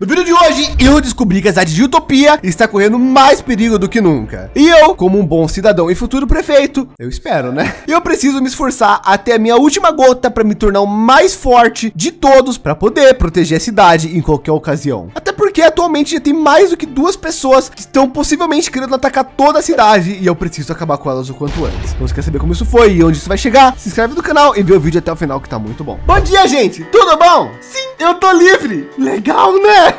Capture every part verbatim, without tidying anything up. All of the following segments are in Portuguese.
No vídeo de hoje, eu descobri que a cidade de Utopia está correndo mais perigo do que nunca. E eu, como um bom cidadão e futuro prefeito, eu espero, né? Eu preciso me esforçar até a minha última gota para me tornar o mais forte de todos para poder proteger a cidade em qualquer ocasião. Até porque atualmente já tem mais do que duas pessoas que estão possivelmente querendo atacar toda a cidade e eu preciso acabar com elas o quanto antes. Então, se quer saber como isso foi e onde isso vai chegar, se inscreve no canal e vê o vídeo até o final que tá muito bom. Bom dia, gente! Tudo bom? Sim, eu tô livre! Legal, né?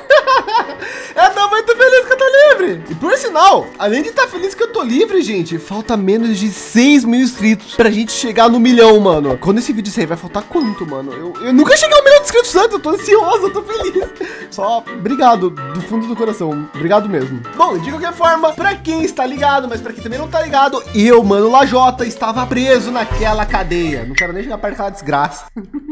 Eu tô muito feliz que eu tô livre! E por sinal, além de estar feliz que eu tô livre, gente, falta menos de seis mil inscritos pra gente chegar no milhão, mano. Quando esse vídeo sair, vai faltar quanto, mano? Eu, eu nunca cheguei a um milhão de inscritos antes, eu tô ansioso, eu tô feliz. Só obrigado, do fundo do coração. Obrigado mesmo. Bom, de qualquer forma, pra quem está ligado, mas pra quem também não tá ligado, eu, mano, Lajota, estava preso naquela cadeia. Não quero nem chegar perto daquela desgraça.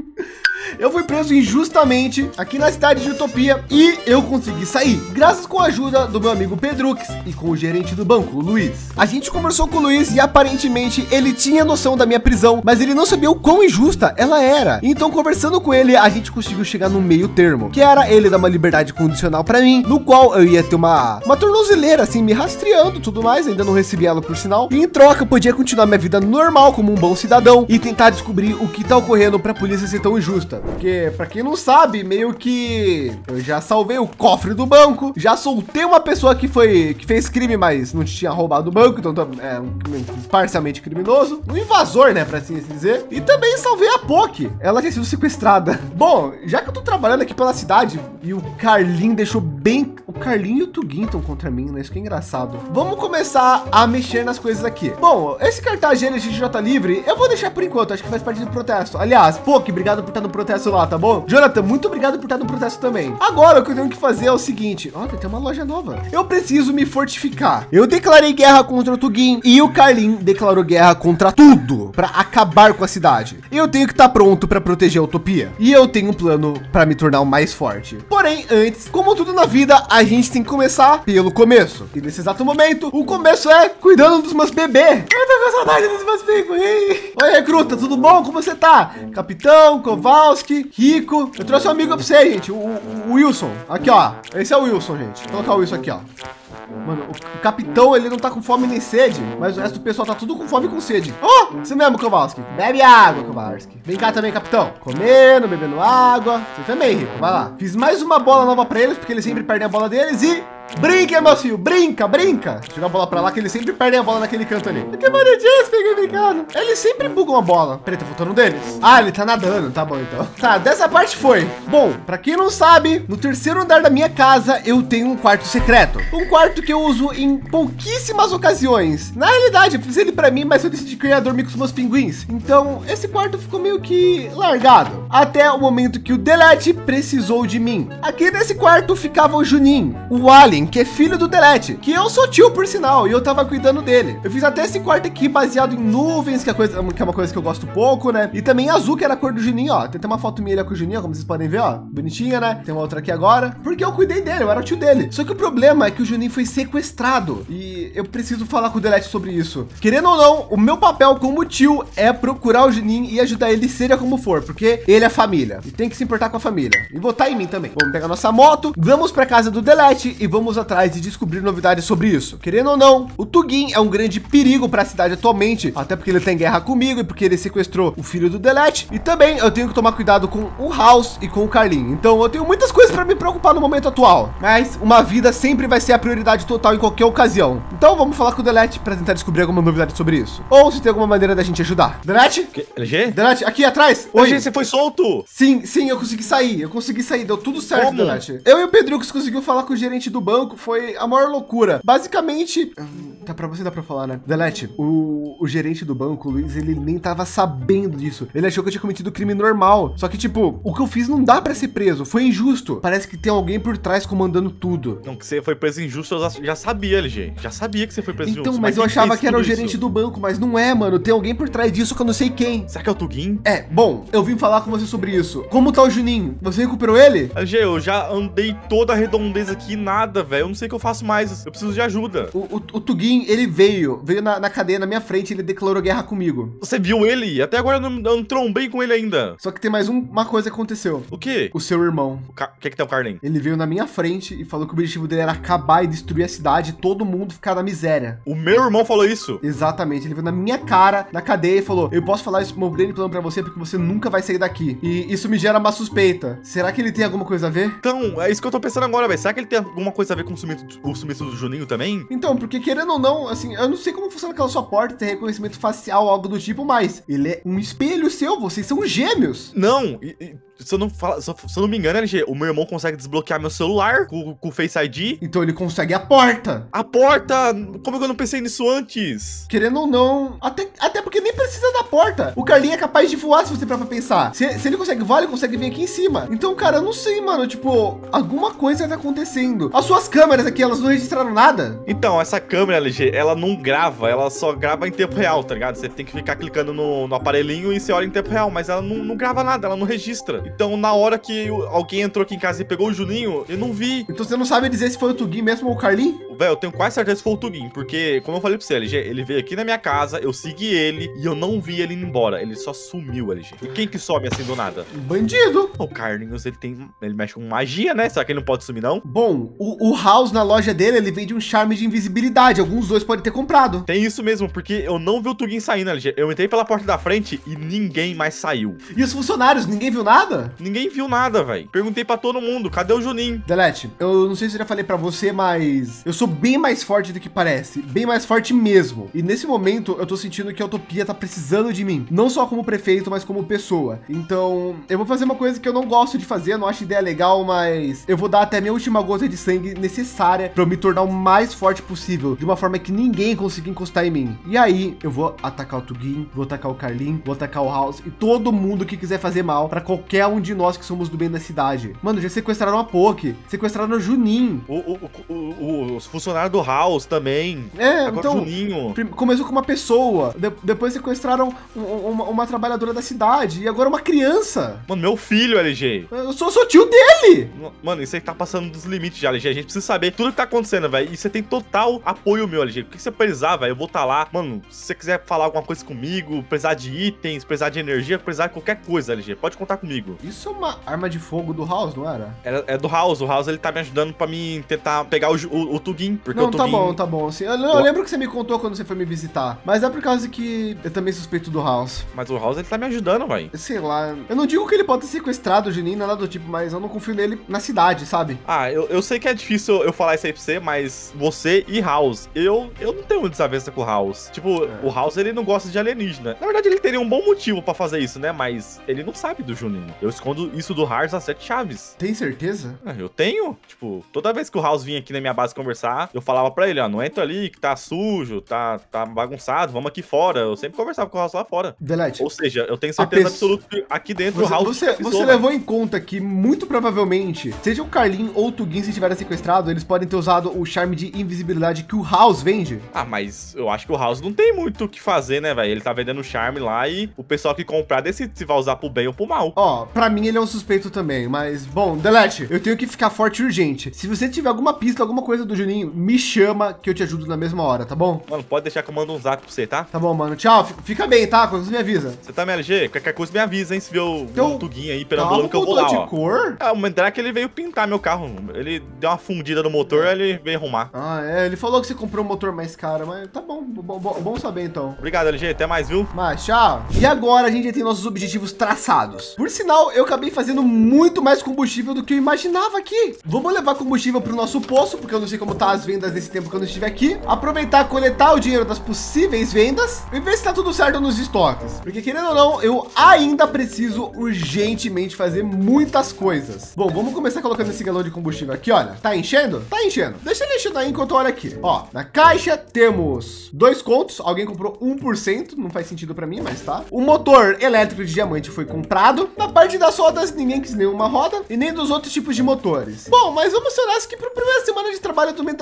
Eu fui preso injustamente aqui na cidade de Utopia e eu consegui sair, graças com a ajuda do meu amigo Pedrux e com o gerente do banco, o Luiz. A gente conversou com o Luiz e aparentemente ele tinha noção da minha prisão, mas ele não sabia o quão injusta ela era. Então, conversando com ele, a gente conseguiu chegar no meio termo, que era ele dar uma liberdade condicional para mim, no qual eu ia ter uma, uma tornozeleira, assim, me rastreando tudo mais, ainda não recebi ela por sinal. E em troca, eu podia continuar minha vida normal como um bom cidadão e tentar descobrir o que tá ocorrendo para a polícia ser tão injusta. Porque, para quem não sabe, meio que eu já salvei o cofre do banco, já soltei uma pessoa que foi que fez crime, mas não tinha roubado o banco, então é um, um parcialmente criminoso, um invasor, né, para assim dizer. E também salvei a Poki, ela tinha sido sequestrada. Bom, já que eu tô trabalhando aqui pela cidade e o Carlinho deixou bem, o Carlinho e o Tugin estão contra mim, né? Isso que é engraçado. Vamos começar a mexer nas coisas aqui. Bom, esse cartaz G L G J livre, eu vou deixar por enquanto, acho que faz parte do protesto. Aliás, Poki, obrigado por estar no protesto lá, tá bom? Jonathan, muito obrigado por estar no protesto também. Agora, o que eu tenho que fazer é o seguinte. Olha, tem uma loja nova. Eu preciso me fortificar. Eu declarei guerra contra o Tugin e o Carlin declarou guerra contra tudo para acabar com a cidade. Eu tenho que estar pronto para proteger a Utopia. E eu tenho um plano para me tornar o mais forte. Porém, antes, como tudo na vida, a gente tem que começar pelo começo. E nesse exato momento, o começo é cuidando dos meus bebês. Eu tô com saudade dos meus filhos. Oi, recruta, tudo bom? Como você tá? Capitão, Kowalski, Rico. Eu trouxe um amigo pra você, gente. O, o, o Wilson. Aqui, ó. Esse é o Wilson, gente. Vou colocar o Wilson aqui, ó. Mano, o, o capitão, ele não tá com fome nem sede, mas o resto do pessoal tá tudo com fome e com sede. Oh, você mesmo, Kowalski. Bebe água, Kowalski. Vem cá também, capitão. Comendo, bebendo água. Você também, Rico. Vai lá. Fiz mais uma bola nova pra eles, porque eles sempre perdem a bola deles e... Brinca, meu filho, brinca, brinca. Joga a bola pra lá, que eles sempre perdem a bola naquele canto ali. Que bonitinho, peguei brincando. Eles sempre bugam a bola. Peraí, tá faltando um deles. Ah, ele tá nadando, tá bom então. Tá, dessa parte foi. Bom, pra quem não sabe, no terceiro andar da minha casa, eu tenho um quarto secreto. Um quarto que eu uso em pouquíssimas ocasiões. Na realidade, eu fiz ele pra mim, mas eu decidi que eu ia dormir com os meus pinguins. Então, esse quarto ficou meio que largado. Até o momento que o Delete precisou de mim. Aqui nesse quarto ficava o Juninho, o Alien, que é filho do Delete, que eu sou tio por sinal, e eu tava cuidando dele. Eu fiz até esse quarto aqui baseado em nuvens, que é, coisa, que é uma coisa que eu gosto pouco, né? E também azul, que era a cor do Juninho, ó. Tem até uma foto minha com o Juninho, como vocês podem ver, ó. Bonitinha, né? Tem uma outra aqui agora, porque eu cuidei dele, eu era o tio dele. Só que o problema é que o Juninho foi sequestrado e eu preciso falar com o Delete sobre isso. Querendo ou não, o meu papel como tio é procurar o Juninho e ajudar ele, seja como for, porque ele é família e tem que se importar com a família e votar em mim também. Vamos pegar nossa moto, vamos para casa do Delete e vamos atrás de descobrir novidades sobre isso. Querendo ou não, o Tugin é um grande perigo para a cidade atualmente, até porque ele tem guerra comigo e porque ele sequestrou o filho do Delete. E também eu tenho que tomar cuidado com o House e com o Carlinho. Então eu tenho muitas coisas para me preocupar no momento atual, mas uma vida sempre vai ser a prioridade total em qualquer ocasião. Então vamos falar com o Delete para tentar descobrir alguma novidade sobre isso, ou se tem alguma maneira da gente ajudar. Delete? L G? Delete, aqui atrás. Oi, L G, você foi solto? Sim, sim, eu consegui sair. Eu consegui sair, deu tudo certo, Como? Delete. Eu e o Pedrux conseguiu falar com o gerente do banco, foi a maior loucura. Basicamente, tá pra você, dá pra falar, né? Delete, o, o gerente do banco, o Luiz, ele nem tava sabendo disso. Ele achou que eu tinha cometido crime normal. Só que, tipo, o que eu fiz não dá pra ser preso. Foi injusto. Parece que tem alguém por trás comandando tudo. Não, que você foi preso injusto, eu já sabia, L G. Já sabia que você foi preso então, injusto. Então, mas eu achava que era o isso? gerente do banco, mas não é, mano. Tem alguém por trás disso que eu não sei quem. Será que é o Tugin? É, bom, eu vim falar com você sobre isso. Como tá o Juninho? Você recuperou ele? L G, eu já andei toda a redondeza aqui e nada, velho. Eu não sei o que eu faço mais. Eu preciso de ajuda. O, o, o Tugin, Tugin, ele veio, veio na, na cadeia na minha frente, ele declarou guerra comigo. Você viu ele? Até agora eu não, eu não trombei com ele ainda. Só que tem mais um, uma coisa que aconteceu. O quê? O seu irmão. O Ca... que que tem o Carlin? Ele veio na minha frente e falou que o objetivo dele era acabar e destruir a cidade e todo mundo ficar na miséria. O meu irmão falou isso? Exatamente, ele veio na minha cara, na cadeia e falou, eu posso falar isso pro meu grande plano pra você porque você nunca vai sair daqui. E isso me gera uma suspeita. Será que ele tem alguma coisa a ver? Então, é isso que eu tô pensando agora, velho. Será que ele tem alguma coisa a ver com o sumiço, o sumiço do Juninho também? Então, porque querendo ou não, assim, eu não sei como funciona aquela sua porta, ter reconhecimento facial, algo do tipo, mas ele é um espelho seu, vocês são gêmeos. Não, e, e, se, eu não fala, se, eu, se eu não me engano, L G, o meu irmão consegue desbloquear meu celular com, com o Face I D. Então ele consegue a porta. A porta! Como é que eu não pensei nisso antes? Querendo ou não, até, até porque nem precisa da porta. O Carlinho é capaz de voar, se você parar pra pensar. Se, se ele consegue voar, ele consegue vir aqui em cima. Então, cara, eu não sei, mano, tipo, alguma coisa tá acontecendo. As suas câmeras aqui, elas não registraram nada? Então, essa câmera, L G, ela não grava, ela só grava em tempo real, tá ligado? Você tem que ficar clicando no, no aparelhinho e você olha em tempo real, mas ela não, não grava nada, ela não registra. Então, na hora que alguém entrou aqui em casa e pegou o Juninho, eu não vi. Então você não sabe dizer se foi o Tugin mesmo ou o Carlinho? Velho, eu tenho quase certeza que foi o Tugin, porque, como eu falei pra você, L G, ele veio aqui na minha casa, eu segui ele e eu não vi ele indo embora. Ele só sumiu, L G. E quem que some assim do nada? Bandido. O Carlinhos, ele tem... ele mexe com magia, né? Será que ele não pode sumir, não? Bom, o, o House na loja dele, ele vende um charme de invisibilidade. Alguns dois podem ter comprado. Tem isso mesmo, porque eu não vi o Tugin saindo, L G. Eu entrei pela porta da frente e ninguém mais saiu. E os funcionários, ninguém viu nada? Ninguém viu nada, velho. Perguntei pra todo mundo, cadê o Juninho? Delete, eu não sei se eu já falei pra você, mas eu sou bem mais forte do que parece. Bem mais forte mesmo. E nesse momento, eu tô sentindo que a Utopia tá precisando de mim. Não só como prefeito, mas como pessoa. Então, eu vou fazer uma coisa que eu não gosto de fazer, não acho ideia legal, mas eu vou dar até a minha última gota de sangue necessária pra eu me tornar o mais forte possível, de uma forma que ninguém consiga encostar em mim. E aí, eu vou atacar o Tugin, vou atacar o Carlin, vou atacar o House e todo mundo que quiser fazer mal pra qualquer um de nós que somos do bem da cidade. Mano, já sequestraram a Poké, sequestraram o Juninho. O, o, o, o, os funcionários do House também. É, agora então, o Juninho. Começou com uma pessoa, de, depois sequestraram um, uma, uma trabalhadora da cidade e agora uma criança. Mano, meu filho, L G. Eu sou, sou tio dele. Mano, isso aí tá passando dos limites já, L G. A gente precisa saber tudo que tá acontecendo, velho. E você tem total apoio meu, L G. O que você precisar, velho, eu vou estar tá lá. Mano, se você quiser falar alguma coisa comigo, precisar de itens, precisar de energia, precisar de qualquer coisa, L G, pode contar comigo. Isso é uma arma de fogo do House, não era? É, é do House. O House, ele tá me ajudando pra mim tentar pegar o, o, o Tugin. Porque não, o tá Tugin... bom, tá bom. Assim, eu, eu lembro que você me contou quando você foi me visitar, mas é por causa que eu também suspeito do House. Mas o House, ele tá me ajudando, velho. Sei lá, eu não digo que ele pode ter sequestrado o Juninho, nada do tipo, mas eu não confio nele na cidade, sabe? Ah, eu, eu sei que é difícil eu falar isso aí pra você, mas você e House, eu, eu não tenho muita desavença com o House. Tipo, é. O House, ele não gosta de alienígena. Na verdade, ele teria um bom motivo pra fazer isso, né? Mas ele não sabe do Juninho. Eu escondo isso do House às sete chaves. Tem certeza? Ah, eu tenho. Tipo, toda vez que o House vinha aqui na minha base conversar, eu falava pra ele, ó, não entra ali que tá sujo, tá, tá bagunçado, vamos aqui fora. Eu sempre conversava com o House lá fora. Delete. Ou seja, eu tenho certeza absoluta que aqui dentro você, o House... Você, pisou, você levou em conta que, muito provavelmente, seja o Carlin ou o Tugin, se estiverem sequestrado, eles podem ter usado o charme de invisibilidade que o House vende? Ah, mas eu acho que o House não tem muito o que fazer, né, velho? Ele tá vendendo o charme lá e o pessoal que comprar decide se vai usar pro bem ou pro mal. Ó, pra mim ele é um suspeito também, mas, bom, Delete, eu tenho que ficar forte e urgente. Se você tiver alguma pista, alguma coisa do Juninho, me chama que eu te ajudo na mesma hora, tá bom? Mano, pode deixar que eu mando um zap pra você, tá? Tá bom, mano. Tchau. Fica bem, tá? Quando você me avisa. Você tá, M L G? Qualquer coisa me avisa, hein? Se viu o eu... Tugin aí perambulando que eu vou lá, de ó. Cor? Ah, o Mandrake, ele veio pintar meu carro. Ele deu uma fundida no motor, ele veio arrumar. Ah, é. Ele falou que você comprou um motor mais caro, mas tá bom. Bom, bom, bom saber, então. Obrigado, L G. Até mais, viu? Mas, tchau. E agora a gente já tem nossos objetivos traçados. Por sinal, eu acabei fazendo muito mais combustível do que eu imaginava aqui. Vamos levar combustível pro nosso poço, porque eu não sei como tá as vendas nesse tempo que eu não estiver aqui. Aproveitar, coletar o dinheiro das possíveis vendas e ver se tá tudo certo nos estoques. Porque, querendo ou não, eu ainda preciso urgentemente fazer muitas coisas. Bom, vamos começar colocando esse galão de combustível aqui, olha. Tá enchendo? Tá enchendo. Deixa ele enchendo aí enquanto eu olho aqui. Ó, na caixa temos dois contos. Alguém comprou um por cento. Não faz sentido para mim, mas tá. O motor elétrico de diamante foi comprado. Na parte das rodas, ninguém quis nenhuma roda e nem dos outros tipos de motores. Bom, mas vamos ser honestos que para a primeira semana de trabalho eu também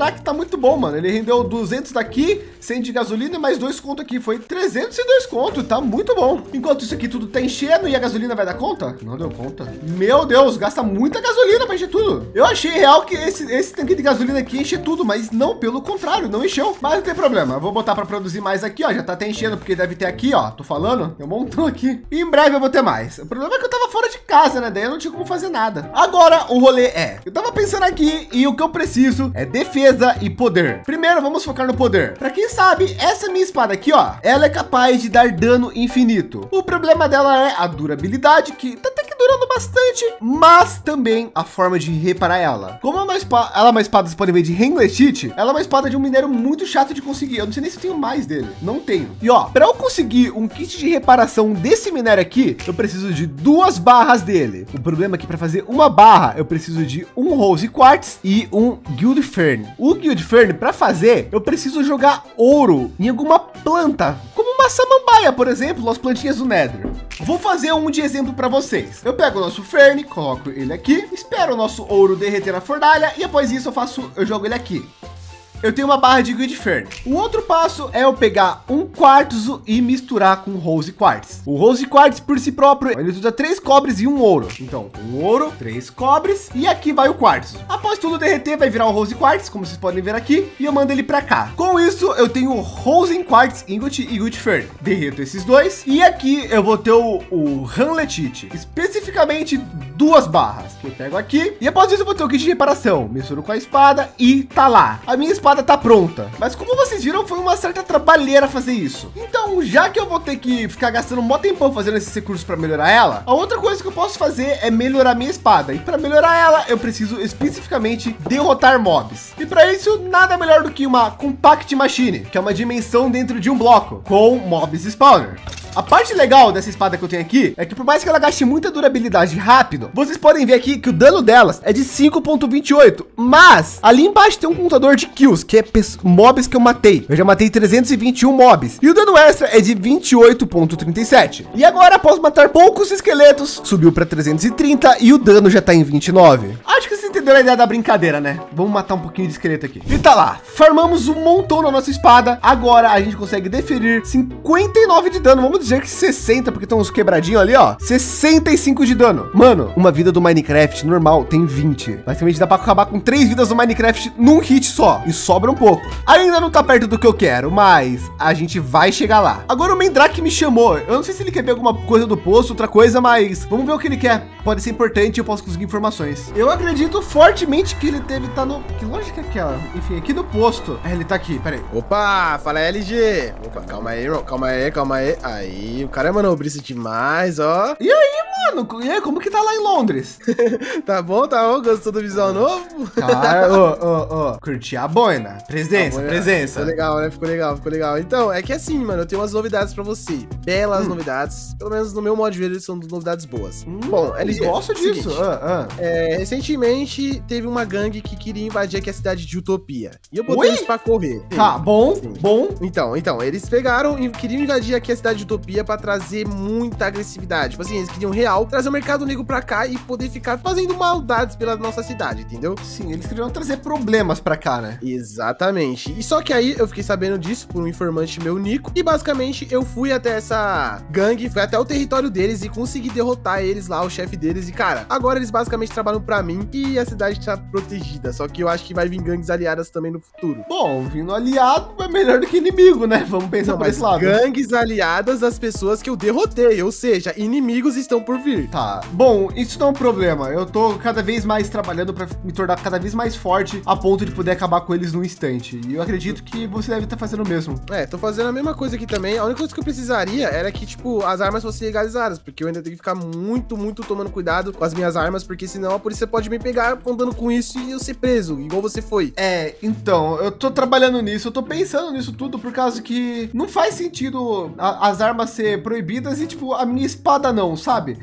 Mendrake tá muito bom, mano. Ele rendeu duzentos daqui, cem de gasolina e mais dois conto aqui. Foi trezentos e dois conto, tá muito bom. Enquanto isso aqui tudo tá enchendo e a gasolina vai dar conta? Não deu conta. Meu Deus, gasta muita gasolina pra encher tudo. Eu achei real que esse, esse tanque de gasolina aqui enche tudo, mas não, pelo contrário, não encheu. Mas não tem problema, eu vou botar para produzir mais aqui, ó. Já tá até enchendo, porque deve ter aqui, ó. Tô falando, tem um montão aqui. E em breve eu vou ter mais. O problema é que eu tava fora de casa, né? Daí eu não tinha como fazer nada. Agora o rolê é, eu tava pensando aqui e o que eu preciso é defesa e poder. Primeiro vamos focar no poder. Para quem sabe, essa minha espada aqui, ó, ela é capaz de dar dano infinito. O problema dela é a durabilidade, que tá até que durando bastante, mas também a forma de reparar ela. Como é uma espada, ela é uma espada, vocês podem ver, de Hengletite, ela é uma espada de um minério muito chato de conseguir. Eu não sei nem se eu tenho mais dele. Não tenho. E ó, para eu conseguir um kit de reparação desse minério aqui, eu preciso de duas barras dele. O problema é que para fazer uma barra, eu preciso de um Rose Quartz e um Guild Fern. O Guild Fern, para fazer, eu preciso jogar ouro em alguma planta, como uma samambaia, por exemplo, as plantinhas do Nether. Vou fazer um de exemplo para vocês. Eu pego o nosso Fern, coloco ele aqui, espero o nosso ouro derreter na fornalha e após isso eu faço, eu jogo ele aqui. Eu tenho uma barra de Guild Fern. O outro passo é eu pegar um quartzo e misturar com Rose Quartz. O Rose Quartz por si próprio, ele usa três cobres e um ouro. Então, um ouro, três cobres e aqui vai o quartzo. Após tudo derreter, vai virar o Rose Quartz, como vocês podem ver aqui, e eu mando ele para cá. Com isso, eu tenho Rose Quartz Ingot e Guild Fern. Derreto esses dois e aqui eu vou ter o, o Hengletite, especificamente duas barras. Que eu pego aqui e após isso eu vou ter o kit de reparação. Misturo com a espada e tá lá. A minha espada tá pronta, mas como vocês viram, foi uma certa trabalheira fazer isso. Então, já que eu vou ter que ficar gastando um mó tempão fazendo esses recursos para melhorar ela, a outra coisa que eu posso fazer é melhorar minha espada. E para melhorar ela, eu preciso especificamente derrotar mobs. E para isso, nada melhor do que uma Compact Machine, que é uma dimensão dentro de um bloco com mobs spawner. A parte legal dessa espada que eu tenho aqui é que por mais que ela gaste muita durabilidade rápido, vocês podem ver aqui que o dano delas é de cinco ponto vinte e oito, mas ali embaixo tem um contador de kills, que é mobs que eu matei. Eu já matei trezentos e vinte e um mobs e o dano extra é de vinte e oito ponto trinta e sete. E agora, após matar poucos esqueletos, subiu para trezentos e trinta e o dano já tá em vinte e nove. Acho que vocês entenderam a ideia da brincadeira, né? Vamos matar um pouquinho de esqueleto aqui. E tá lá, farmamos um montão na nossa espada. Agora a gente consegue deferir cinquenta e nove de dano. Vamos dizer que sessenta, porque tem uns quebradinhos ali, ó. sessenta e cinco de dano. Mano, uma vida do Minecraft normal tem vinte. Basicamente dá para acabar com três vidas do Minecraft num hit só. E sobra um pouco. Ainda não tá perto do que eu quero, mas a gente vai chegar lá. Agora o Mendrake me chamou. Eu não sei se ele quer ver alguma coisa do posto, outra coisa, mas vamos ver o que ele quer. Pode ser importante e eu posso conseguir informações. Eu acredito fortemente que ele deve estar no... Que lógica é aquela? Enfim, aqui no posto. Ah, ele tá aqui, peraí. Opa, fala L G. Opa, calma aí, irmão. Calma aí, calma aí. Aí, o cara é manobrista demais, ó. E aí, mano? E aí, como que tá lá em Londres? Tá bom, tá bom? Gostou do visual novo? Cara, ô, ô, ô. Curti a boina. Presença, a boina, presença. Ficou legal, né? Ficou legal, ficou legal. Então, é que assim, mano, eu tenho umas novidades pra você. Belas hum. novidades. Pelo menos no meu modo de ver, são novidades boas. Hum, bom, L G, gosto disso. Seguinte, ah, ah. É, recentemente, teve uma gangue que queria invadir aqui a cidade de Utopia. E eu botei Oi? eles pra correr. Tá, bom, Sim. bom. Então, então, eles pegaram e queriam invadir aqui a cidade de Utopia pra trazer muita agressividade. Tipo assim, eles queriam real trazer o mercado negro pra cá e poder ficar fazendo maldades pela nossa cidade, entendeu? Sim, eles queriam trazer problemas pra cá, né? Exatamente. E só que aí eu fiquei sabendo disso por um informante meu, Nico, e basicamente eu fui até essa gangue, fui até o território deles e consegui derrotar eles lá, o chefe deles. E cara, agora eles basicamente trabalham pra mim e a cidade tá protegida. Só que eu acho que vai vir gangues aliadas também no futuro. Bom, vindo aliado é melhor do que inimigo, né? Vamos pensar por esse lado. Gangues aliadas das pessoas que eu derrotei, ou seja, inimigos estão por vir. Tá, bom, isso não é um problema. Eu tô cada vez mais trabalhando para me tornar cada vez mais forte a ponto de poder acabar com eles num instante. E eu acredito que você deve estar fazendo o mesmo. É, tô fazendo a mesma coisa aqui também. A única coisa que eu precisaria era que, tipo, as armas fossem legalizadas, porque eu ainda tenho que ficar muito, muito tomando cuidado com as minhas armas, porque senão a polícia pode me pegar andando com isso e eu ser preso, igual você foi. É, então, eu tô trabalhando nisso, eu tô pensando nisso tudo por causa que não faz sentido a, as armas ser proibidas e, tipo, a minha espada não, sabe?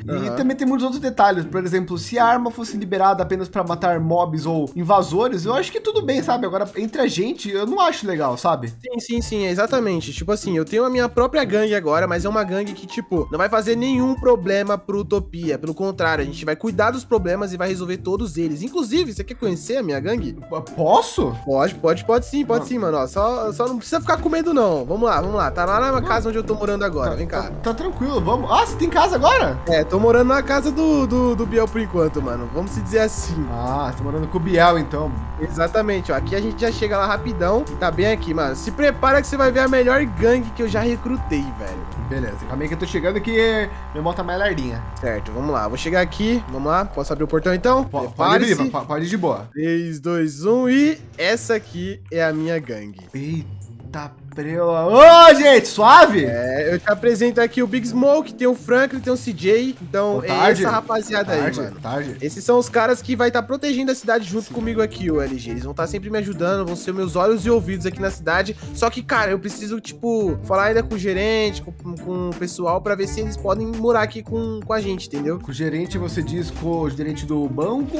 E Aham. também tem muitos outros detalhes. Por exemplo, se a arma fosse liberada apenas para matar mobs ou invasores, eu acho que tudo bem, sabe? Agora, entre a gente, eu não acho legal, sabe? Sim, sim, sim, exatamente. Tipo assim, eu tenho a minha própria gangue agora, mas é uma gangue que, tipo, não vai fazer nenhum problema pro Utopia. Pelo contrário, a gente vai cuidar dos problemas e vai resolver todos eles. Inclusive, você quer conhecer a minha gangue? Posso? Pode, pode, pode sim, pode sim, mano. Ó, só, só não precisa ficar com medo, não. Vamos lá, vamos lá. Tá lá na casa onde eu tô morando agora. Vem cá. Tá, tá tranquilo, vamos. Ah, você tem casa agora? É, tô morando na casa do, do, do Biel por enquanto, mano. Vamos se dizer assim. Ah, você tá morando com o Biel, então. Exatamente, ó. Aqui a gente já chega lá rapidão. Tá bem aqui, mano. Se prepara que você vai ver a melhor gangue que eu já recrutei, velho. Beleza, calma aí que eu tô chegando que meu irmão tá mais lardinha. Certo, vamos lá. Vou chegar aqui. Vamos lá. Posso abrir o portão então? Pode, pode Prepare-se. ir, pode, pode ir de boa. três, dois, um e essa aqui é a minha gangue. Eita, prela. Ô, gente, suave? É, eu te apresento aqui o Big Smoke, tem o Franklin, tem o C J. Então, Boa é tarde. essa rapaziada Tarde, aí, mano. tarde. Esses são os caras que vai estar protegendo a cidade junto comigo aqui, o L G. Eles vão estar sempre me ajudando, vão ser meus olhos e ouvidos aqui na cidade. Só que, cara, eu preciso, tipo, falar ainda com o gerente, com, com o pessoal, pra ver se eles podem morar aqui com, com a gente, entendeu? Com o gerente, você diz com o gerente do banco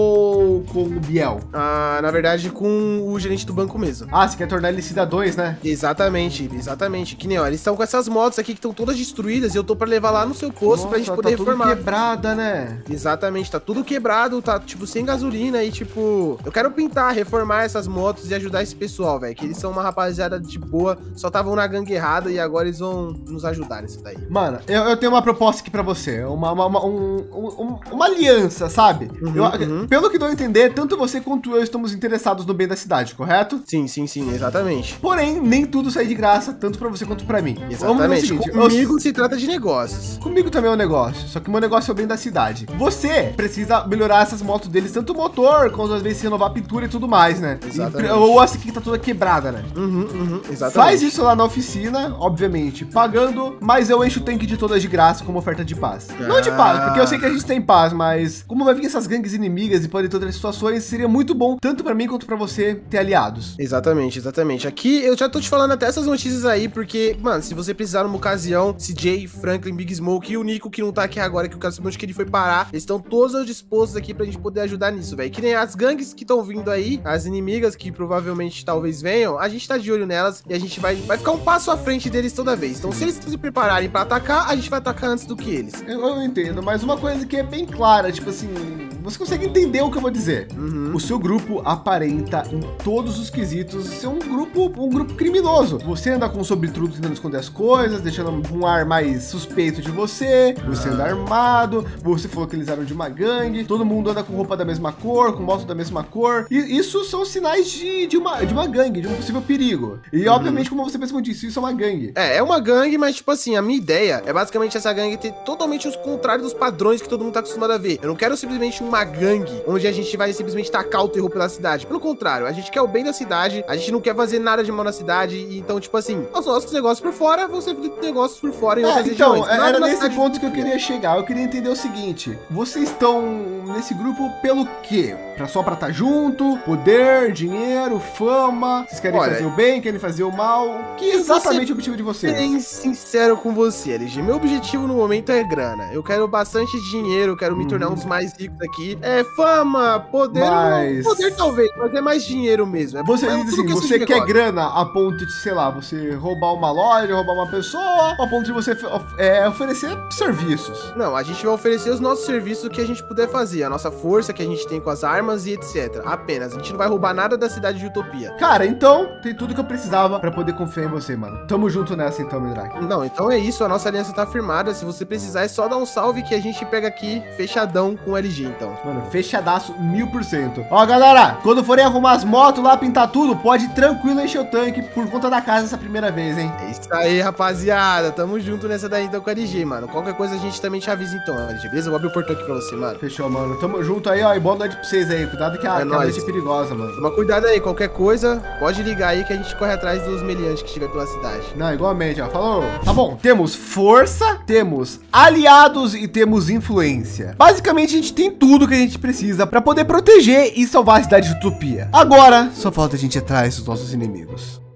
ou com o Biel? Ah, na verdade, com o gerente do banco mesmo. Ah, você quer tornar eles cidadãos, né? Exatamente, exatamente. Que nem, ó, eles estão com essas motos aqui que estão todas destruídas e eu tô pra levar lá no seu posto pra gente poder tá tudo reformar. quebrada, né? Exatamente, tá tudo quebrado, tá, tipo, sem gasolina e, tipo, eu quero pintar, reformar essas motos e ajudar esse pessoal, velho, que eles são uma rapaziada de boa, só estavam na gangue errada e agora eles vão nos ajudar nisso daí. Mano, eu, eu tenho uma proposta aqui pra você, uma, uma, uma, um, um, uma aliança, sabe? Uhum, Eu- uhum. Pelo que dou a entender, tanto você quanto eu estamos interessados no bem da cidade, correto? Sim, sim, sim, exatamente. Porém, nem tudo sai de graça, tanto pra você quanto pra mim. Vamos ver o Exatamente. seguinte, eu- Comigo se trata de negócios. Comigo também é um negócio, só que o meu negócio é o bem da cidade. Você precisa melhorar essas motos deles, tanto o motor, quanto às vezes renovar a pintura e tudo mais, né? Exatamente. E- ou essa aqui que tá toda quebrada, né? Uhum, uhum, exatamente. Faz isso lá na oficina, obviamente, pagando, mas eu encho o tanque de todas de graça como oferta de paz. Não de paz, porque eu sei que a gente tem paz, mas como vai vir essas gangues inimigas e podem ter outras situações, seria muito bom, tanto pra mim quanto pra você, ter aliados. Exatamente, exatamente. Aqui eu já tô te falando até essas notícias aí, porque, mano, se você precisar numa ocasião, C J, Franklin, Big Smoke e o Nico, que não tá aqui agora, que eu quero saber onde que ele foi parar, eles estão todos dispostos aqui pra gente poder ajudar nisso, velho. Que nem as gangues que estão vindo aí, as inimigas que provavelmente talvez venham, a gente tá de olho nelas e a gente vai, vai ficar um passo à frente deles toda vez. Então, se eles se prepararem pra atacar, a gente vai atacar antes do que eles. Eu, eu entendo, mas uma coisa que é bem clara, tipo assim, você consegue entender o que eu vou dizer. Uhum. O seu grupo aparenta em todos os quesitos ser um grupo, um grupo criminoso. Você anda com sobretrudo tentando esconder as coisas, deixando um ar mais suspeito de você, você anda armado, você falou que eles eram de uma gangue, todo mundo anda com roupa da mesma cor, com moto da mesma cor, e isso são sinais de, de, uma, de uma gangue, de um possível perigo. E obviamente, como você mesmo disse, isso é uma gangue. É, é uma gangue, mas tipo assim, a minha ideia é basicamente essa gangue ter totalmente os contrários dos padrões que todo mundo tá acostumado a ver. Eu não quero simplesmente uma gangue onde a gente vai simplesmente tacar o terror pela cidade. Pelo contrário, a gente quer o bem da cidade, a gente não quer fazer nada de mal na cidade, e então, tipo assim, os nossos negócios por fora vão ser negócios por fora em É, outras então, regiões. Nada era na nesse cidade ponto que eu inteira. queria chegar. Eu queria entender o seguinte: vocês estão nesse grupo pelo quê? Pra só pra estar junto? Poder, dinheiro, fama? Vocês querem Olha, fazer o bem, querem fazer o mal? O que é exatamente o objetivo de vocês? Bem sincero com você, L G. Meu objetivo no momento é grana. Eu quero bastante dinheiro, eu quero me tornar um dos mais ricos aqui. É fama, poder, Mas- poder talvez, mas é mais dinheiro mesmo. É Você é diz tudo assim, questão você de quer negócio. grana a ponto de, sei lá, você roubar uma loja, roubar uma pessoa, a ponto de você of- é, oferecer serviços. Não, a gente vai oferecer os nossos serviços que a gente puder fazer, a nossa força que a gente tem com as armas e etcétera. Apenas, a gente não vai roubar nada da cidade de Utopia. Cara, então, tem tudo que eu precisava pra poder confiar em você, mano. Tamo junto nessa então, Midrak. Não, então é isso, a nossa aliança tá firmada. Se você precisar, é só dar um salve que a gente pega aqui fechadão com o L G, então. Mano, fechadaço mil por cento. Ó, galera, quando forem arrumar as motos lá, pintar tudo, pode tranquilo encher o tanque por conta da casa essa primeira vez, hein? É isso aí, rapaziada. Tamo junto nessa daí então com o L G, mano. Qualquer coisa a gente também te avisa então, L G, beleza? Eu vou abrir o portão aqui pra você, mano. Fechou, mano. Tamo junto aí, ó. E boa noite pra vocês aí. Cuidado que a, É que a nóis. noite é perigosa, mano. Toma cuidado aí, qualquer coisa, pode ligar aí que a gente corre atrás dos meliantes que estiver pela cidade. Não, igualmente, ó. Falou. Tá bom, temos força, temos aliados e temos influência. Basicamente, a gente tem tudo que a gente precisa pra poder proteger e salvar a cidade de Utopia. Agora, só falta a gente ir atrás dos nossos inimigos.